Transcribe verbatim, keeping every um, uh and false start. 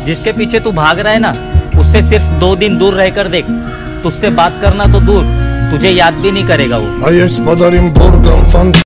जिसके पीछे तू भाग रहा है ना, उससे सिर्फ दो दिन दूर रहकर देख, तुझसे बात करना तो दूर, तुझे याद भी नहीं करेगा वो।